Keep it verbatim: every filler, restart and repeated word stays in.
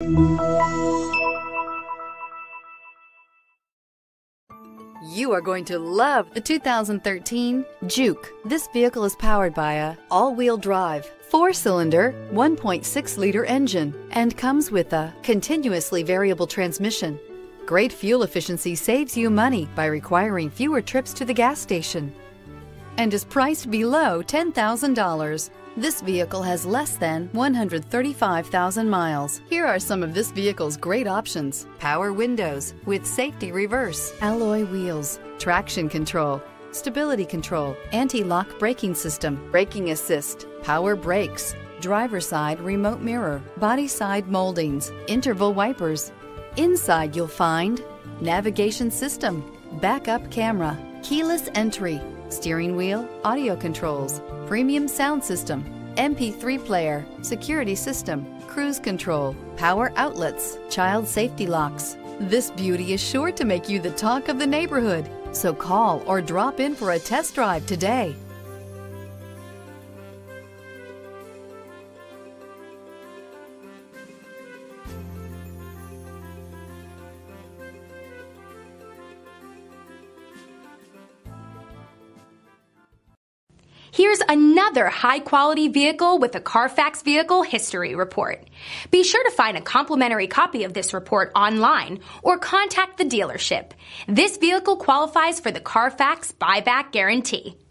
You are going to love the two thousand thirteen JUKE. This vehicle is powered by a all-wheel drive, four-cylinder, one point six liter engine and comes with a continuously variable transmission. Great fuel efficiency saves you money by requiring fewer trips to the gas station and is priced below ten thousand dollars. This vehicle has less than one hundred thirty-five thousand miles. Here are some of this vehicle's great options: power windows with safety reverse, alloy wheels, traction control, stability control, anti-lock braking system, braking assist, power brakes, driver side remote mirror, body side moldings, interval wipers. Inside you'll find navigation system, backup camera, keyless entry, steering wheel audio controls, premium sound system, M P three player, security system, cruise control, power outlets, child safety locks. This beauty is sure to make you the talk of the neighborhood. So call or drop in for a test drive today. Here's another high-quality vehicle with a Carfax Vehicle History Report. Be sure to find a complimentary copy of this report online or contact the dealership. This vehicle qualifies for the Carfax Buyback Guarantee.